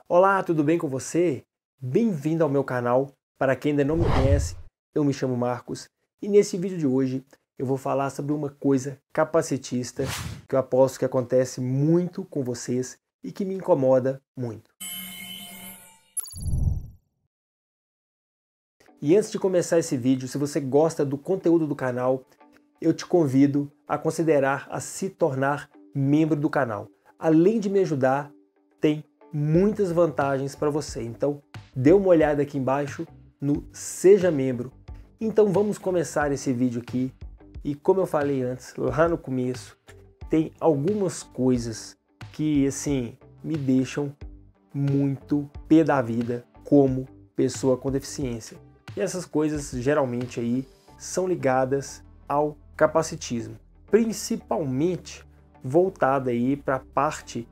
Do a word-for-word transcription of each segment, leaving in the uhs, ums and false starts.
Olá, tudo bem com você? Bem-vindo ao meu canal. Para quem ainda não me conhece, eu me chamo Marcos e nesse vídeo de hoje eu vou falar sobre uma coisa capacitista que eu aposto que acontece muito com vocês e que me incomoda muito. E antes de começar esse vídeo, se você gosta do conteúdo do canal, eu te convido a considerar a se tornar membro do canal. Além de me ajudar, tem muitas vantagens para você. Então, dê uma olhada aqui embaixo no Seja Membro. Então, vamos começar esse vídeo aqui. E como eu falei antes, lá no começo, tem algumas coisas que, assim, me deixam muito pé da vida como pessoa com deficiência. E essas coisas, geralmente, aí, são ligadas ao capacitismo, principalmente voltada aí para a parte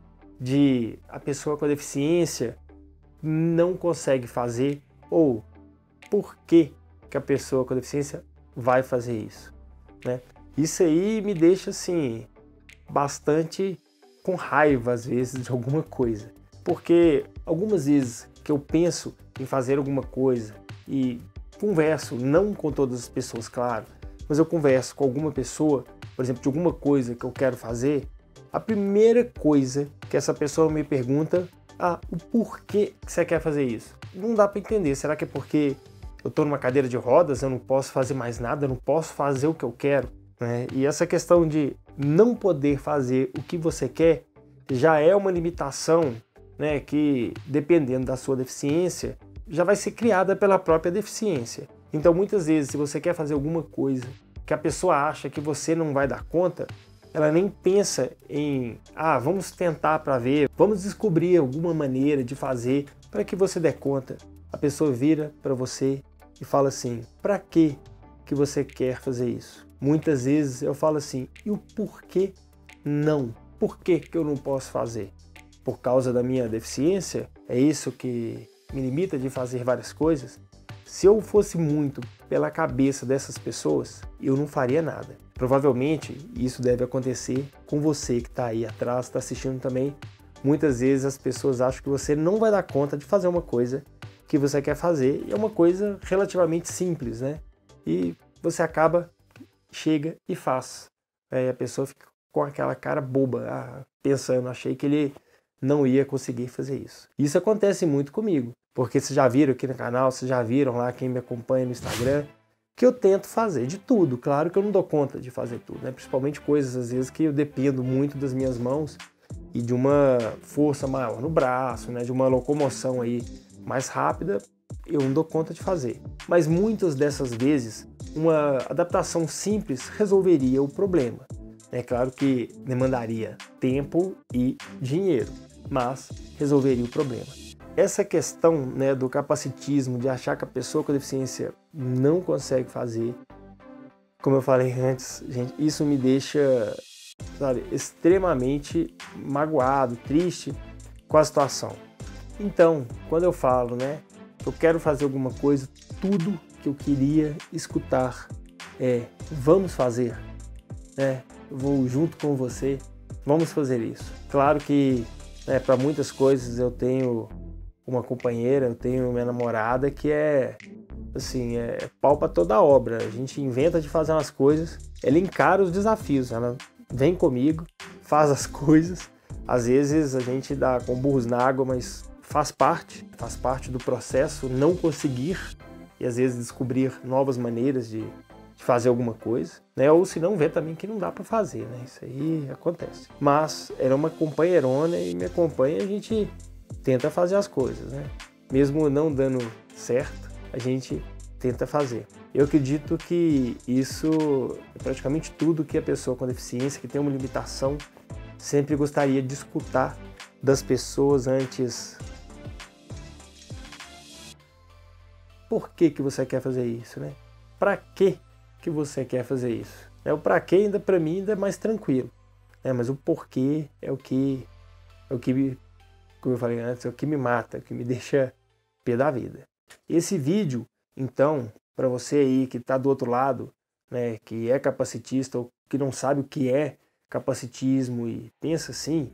de a pessoa com deficiência não consegue fazer ou por que, que a pessoa com deficiência vai fazer isso, né? Isso aí me deixa assim bastante com raiva às vezes de alguma coisa, porque algumas vezes que eu penso em fazer alguma coisa e converso, não com todas as pessoas, claro, mas eu converso com alguma pessoa, por exemplo, de alguma coisa que eu quero fazer, a primeira coisa que essa pessoa me pergunta, ah, o porquê que você quer fazer isso? Não dá para entender, será que é porque eu estou numa cadeira de rodas, eu não posso fazer mais nada, eu não posso fazer o que eu quero? Né? E essa questão de não poder fazer o que você quer já é uma limitação, né, que, dependendo da sua deficiência, já vai ser criada pela própria deficiência. Então, muitas vezes, se você quer fazer alguma coisa que a pessoa acha que você não vai dar conta, ela nem pensa em, ah, vamos tentar para ver, vamos descobrir alguma maneira de fazer para que você dê conta. A pessoa vira para você e fala assim, para que que você quer fazer isso? Muitas vezes eu falo assim, e o porquê não? Por que que eu não posso fazer? Por causa da minha deficiência? É isso que me limita de fazer várias coisas? Se eu fosse muito pela cabeça dessas pessoas, eu não faria nada. Provavelmente isso deve acontecer com você que está aí atrás, está assistindo também. Muitas vezes as pessoas acham que você não vai dar conta de fazer uma coisa que você quer fazer, e é uma coisa relativamente simples, né? E você acaba, chega e faz. Aí a pessoa fica com aquela cara boba, ah, pensando, achei que ele não ia conseguir fazer isso. Isso acontece muito comigo, porque vocês já viram aqui no canal, vocês já viram lá quem me acompanha no Instagram, que eu tento fazer de tudo. Claro que eu não dou conta de fazer tudo, né? Principalmente coisas às vezes que eu dependo muito das minhas mãos e de uma força maior no braço, né? De uma locomoção aí mais rápida, eu não dou conta de fazer. Mas muitas dessas vezes, uma adaptação simples resolveria o problema. É claro que demandaria tempo e dinheiro, mas resolveria o problema. Essa questão, né, do capacitismo, de achar que a pessoa com deficiência não consegue fazer, como eu falei antes, gente, isso me deixa, sabe, extremamente magoado, triste com a situação. Então, quando eu falo, né, eu quero fazer alguma coisa, tudo que eu queria escutar é, vamos fazer, né? Eu vou junto com você, vamos fazer isso. Claro que, né, para muitas coisas eu tenho uma companheira, eu tenho minha namorada que é, assim, é pau para toda obra. A gente inventa de fazer umas coisas, ela encara os desafios, ela vem comigo, faz as coisas. Às vezes a gente dá com burros na água, mas faz parte, faz parte do processo não conseguir e às vezes descobrir novas maneiras de, de fazer alguma coisa, né? Ou se não, ver também que não dá para fazer, né? Isso aí acontece. Mas ela é uma companheirona e me acompanha, a gente tenta fazer as coisas, né? Mesmo não dando certo, a gente tenta fazer. Eu acredito que isso é praticamente tudo que a pessoa com deficiência, que tem uma limitação, sempre gostaria de escutar das pessoas antes. Por que que você quer fazer isso, né? Para que que você quer fazer isso? É, o para que ainda para mim ainda é mais tranquilo, né? Mas o porquê é o que é o que me, como eu falei antes, é o que me mata, é o que me deixa pé da vida. Esse vídeo, então, para você aí que está do outro lado, né, que é capacitista ou que não sabe o que é capacitismo e pensa assim,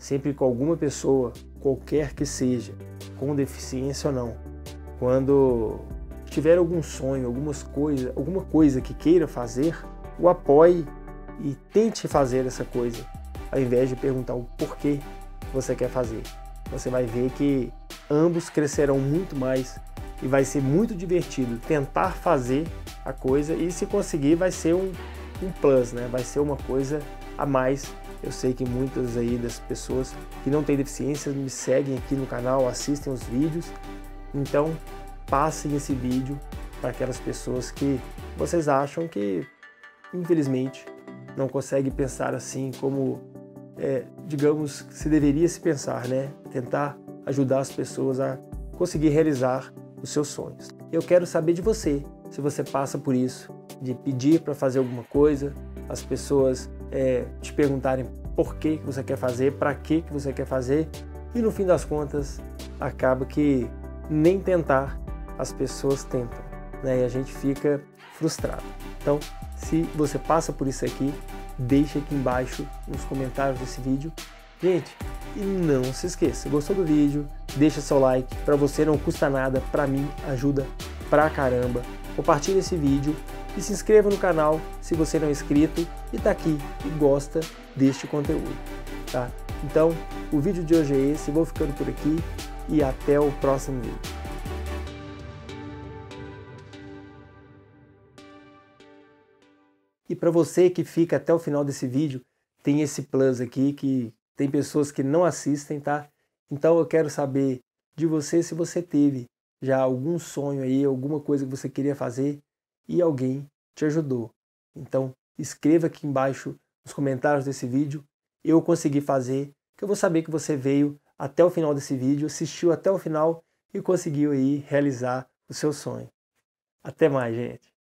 sempre com alguma pessoa, qualquer que seja, com deficiência ou não, quando tiver algum sonho, algumas coisa, alguma coisa que queira fazer, o apoie e tente fazer essa coisa, ao invés de perguntar o porquê você quer fazer. Você vai ver que ambos crescerão muito mais e vai ser muito divertido tentar fazer a coisa, e se conseguir vai ser um, um plus, né? Vai ser uma coisa a mais. Eu sei que muitas aí das pessoas que não têm deficiência me seguem aqui no canal, assistem os vídeos, então passem esse vídeo para aquelas pessoas que vocês acham que, infelizmente, não conseguem pensar assim como, é, digamos, se deveria se pensar, né? Tentar ajudar as pessoas a conseguir realizar os seus sonhos. Eu quero saber de você, se você passa por isso, de pedir para fazer alguma coisa, as pessoas é, te perguntarem por que que você quer fazer, para que que você quer fazer, e no fim das contas acaba que nem tentar as pessoas tentam, né? E a gente fica frustrado. Então, se você passa por isso aqui, deixa aqui embaixo nos comentários desse vídeo. Gente, e não se esqueça, gostou do vídeo? Deixa seu like, para você não custa nada, para mim ajuda pra caramba. Compartilhe esse vídeo e se inscreva no canal se você não é inscrito e tá aqui e gosta deste conteúdo, tá? Então, o vídeo de hoje é esse, vou ficando por aqui e até o próximo vídeo. E para você que fica até o final desse vídeo, tem esse plus aqui que tem pessoas que não assistem, tá? Então eu quero saber de você se você teve já algum sonho aí, alguma coisa que você queria fazer e alguém te ajudou. Então escreva aqui embaixo nos comentários desse vídeo, eu consegui fazer, que eu vou saber que você veio até o final desse vídeo, assistiu até o final e conseguiu aí realizar o seu sonho. Até mais, gente!